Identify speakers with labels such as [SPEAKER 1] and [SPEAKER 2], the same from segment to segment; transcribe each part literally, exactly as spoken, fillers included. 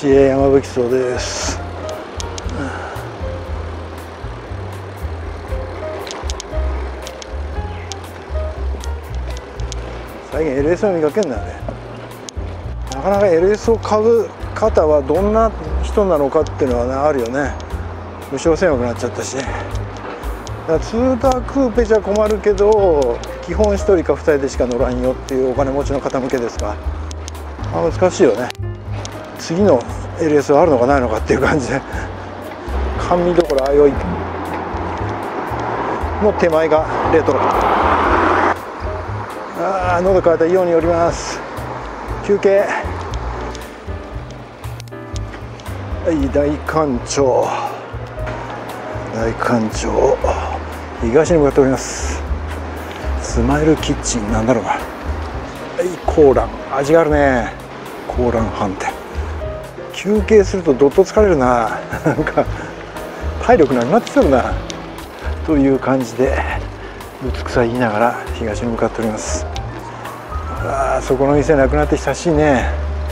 [SPEAKER 1] 市営山吹荘です。最近 エルエス を見かけんだよね。なかなか エルエス を買う方はどんな人なのかっていうのは、ね、あるよね。無償狭くなっちゃったし、だからツーダークーペじゃ困るけど基本ひとりかふたりでしか乗らんよっていうお金持ちの方向けですか。あ、難しいよね。次の エルエス はあるのかないのかっていう感じで、甘味どころあよいの手前がレトロ。ああ、喉乾いた。イオンに寄ります。休憩。はい、大環町大環町東に向かっております。スマイルキッチン、なんだろうな。はい、コーラン、味があるね。コーラン飯店。休憩するとどっと疲れるな。なんか体力なくなってきてるなという感じで、ぶつくさ言いながら東に向かっております。ああ、そこの店なくなって久しいね。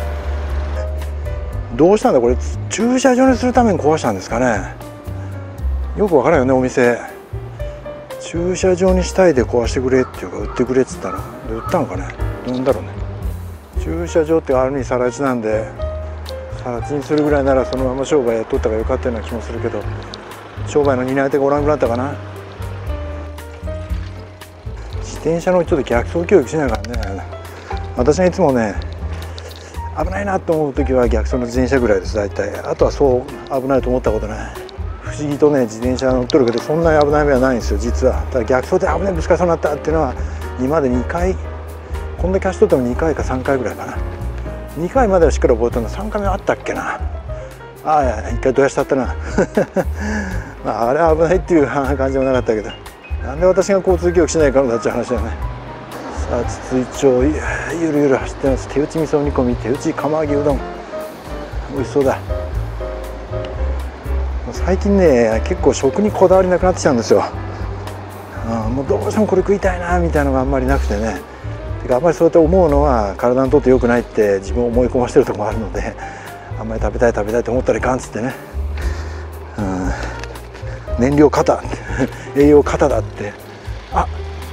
[SPEAKER 1] どうしたんだこれ。駐車場にするために壊したんですかね。よくわからんよね、お店。駐車場にしたいで壊してくれっていうか、売ってくれっつったら売ったのかね。どうなんだろうね。駐車場ってある意味更地なんで、更地にするぐらいならそのまま商売やっとった方がよかったような気もするけど、商売の担い手がおらんくなったかな。自転車のちょっと逆走教育しないからね。私がいつもね、危ないなと思う時は逆走の自転車ぐらいです、大体。あとはそう危ないと思ったことない。不思議とね、自転車乗っとるけどそんなに危ない目はないんですよ、実は。ただ逆走で危ない、ぶつかりそうになったっていうのは今までにかい、こんだけ走っとってもにかいかさんかいぐらいかな。にかいまではしっかり覚えてるの。さんかいめはあったっけな。ああ、いっかいどやしたったな。まあ、あれは危ないっていう感じもなかったけど、なんで私が交通教育しないかのだっていう話だよね。さあ、筒井町ゆるゆる走ってます。手打ち味噌煮込み、手打ち釜揚げうどん、美味しそうだ。最近ね、結構食にこだわりなくなってきたんですよ。あ、もうどうしてもこれ食いたいなみたいなのがあんまりなくてね。てかあんまりそうやって思うのは体にとって良くないって自分を思い込ましてるところもあるので、あんまり食べたい食べたいと思ったらいかんっつってね。うん、燃料過多栄養過多だって。あ、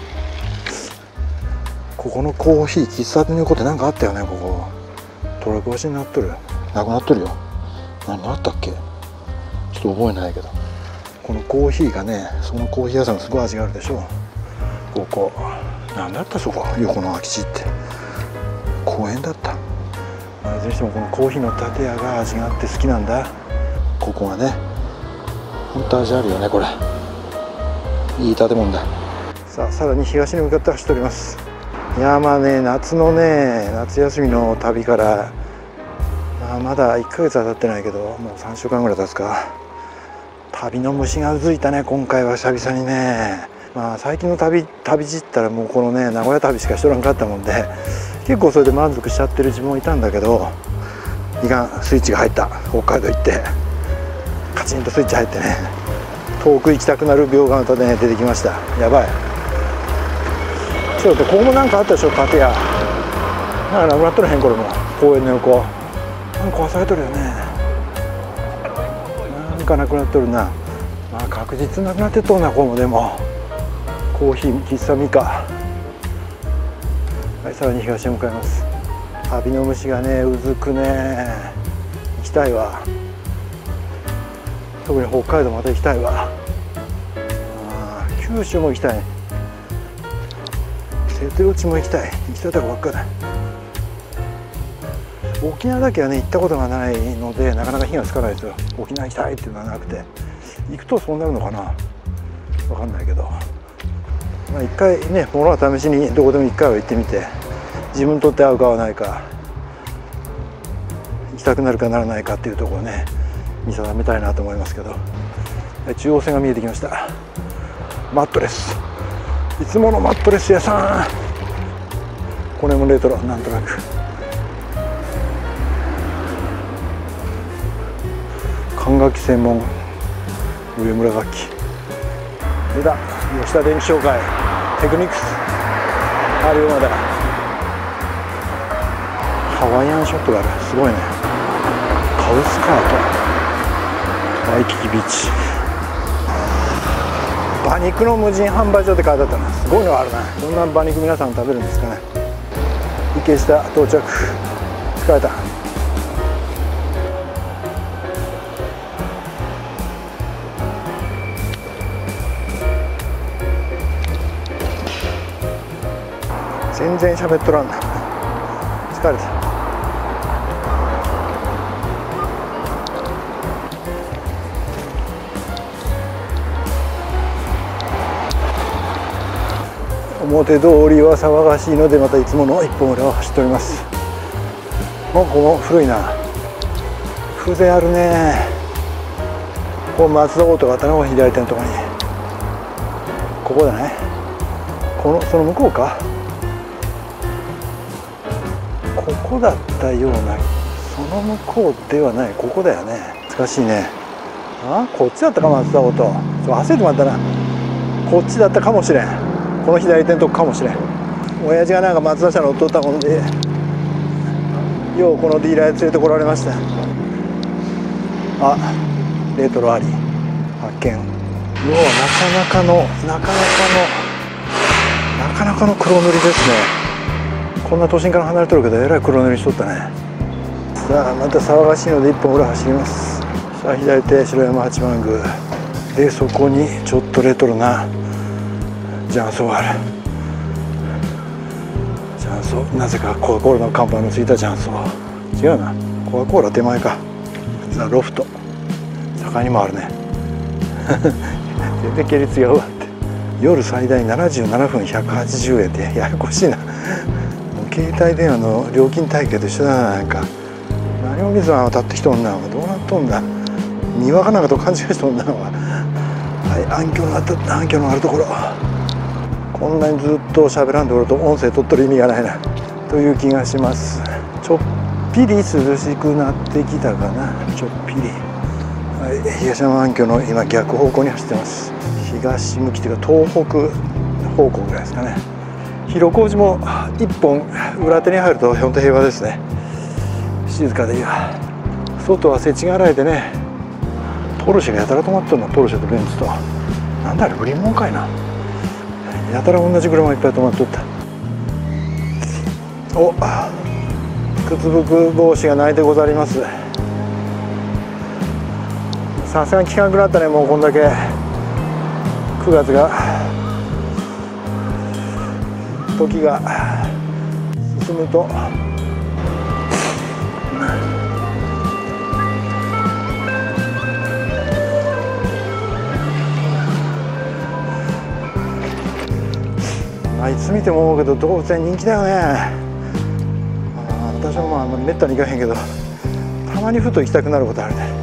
[SPEAKER 1] ここのコーヒー喫茶店の横って何かあったよね。ここトラック越しになっとる。なくなっとるよ。何あったっけ、ちょっと覚えないけど、このコーヒーがね、そのコーヒー屋さんすごい味があるでしょ。ここ何だった、そこ横の空き地って公園だった。まあ、いずれにしてもこのコーヒーの建屋が味があって好きなんだ。ここがね、ほんと味あるよね。これいい建物だ。さあ、さらに東に向かって走っております。いや、まあね、夏のね、夏休みの旅から、まあ、まだいっかげつは経ってないけど、もうさんしゅうかんぐらい経つか。旅の虫がうずいたね、今回は久々にね。まあ、最近の旅旅路ったらもうこのね、名古屋旅しかしとらんかったもんで、結構それで満足しちゃってる自分もいたんだけど、いかん、スイッチが入った。北海道行ってカチンとスイッチ入ってね、遠く行きたくなる秒がまたね出てきました。やばい。ちょっとここもなんかあったでしょ、建屋。なんかなくなっとらへん、これも公園の横。なんか壊されとるよね。なんかなくなっとるな。まあ確実なくなってっとるな、ここも。でもコーヒー喫茶ミカ。はい、さらに東へ向かいます。旅の虫がねうずくね。行きたいわ。特に北海道また行きたいわ。あ、九州も行きたい。瀬戸内も行きたい。行きたいとこばっかだ。沖縄だけはね行ったことがないのでなかなか火がつかないですよ。沖縄行きたいっていうのはなくて、行くとそうなるのかな、分かんないけど、まあ、一回ね、ものは試しにどこでも一回は行ってみて、自分にとって合うか合わないか、行きたくなるかならないかっていうところをね見定めたいなと思いますけど、中央線が見えてきました。マットレス、いつものマットレス屋さん。これもレトロ、なんとなく。管楽器専門上村楽器。出た、吉田電機商会テクニクスあるよ。まだハワイアンショットがある。すごいね。 サウスカートワイキキビーチ。馬肉の無人販売所って書いてあったな。すごいのがあるな。どんな馬肉皆さん食べるんですかね。池下到着。疲れた。全然喋っとらんな。疲れた。表通りは騒がしいので、またいつもの一本裏を走っております。もうここも古いな。風情あるね。ここ松田オートがあったのが左手のところに。ここだね。このその向こうか。ここだったような。その向こうではない。ここだよね。懐かしいね。あ、こっちだったか、松田オート。ちょ忘れてもらったな。こっちだったかもしれん。この左手のとこかもしれん。親父がなんか松田車乗っとったもんで、ようこのディーラーへ連れてこられました。あ、レトロあり発見。うわ、なかなかのなかなかのなかなかの黒塗りですね。こんな都心から離れとるけどえらい黒塗りしとったね。さあまた騒がしいので一本裏走ります。さあ左手城山八幡宮で、そこにちょっとレトロな雀荘がある。雀荘、なぜかコカ・コーラの看板のついた雀荘。違うな、コカ・コーラ手前か。ザ・ロフト、坂にもあるね。全然系列違うわって。夜最大ななじゅうななふんひゃくはちじゅうえんってややこしいな。携帯電話の料金体系と一緒だな。なんか何を水が渡ってきとんな。どうなっとんだ。庭かなんかと勘違いしとんな。はい、暗渠のあった暗渠のあるところ。こんなにずっと喋らんところと音声取っとる意味がないなという気がします。ちょっぴり涼しくなってきたかな。ちょっぴり、はい、東山暗渠の今逆方向に走ってます。東向きというか東北方向ぐらいですかね。広小路も一本裏手に入ると本当平和ですね。静かでいいわ。外は世知辛いでね、ポルシェがやたら止まっとるの。ポルシェとベンツと、なんだあれ売り物かいな。やたら同じ車がいっぱい止まっとった。お、靴拭帽子がないでござります。さすがに効かなくなったね。もうこんだけくがつが時が進むと。まあいつ見ても思うけど動物園人気だよね。あ、私はまあめったに行かへんけど、たまにふと行きたくなることあるね。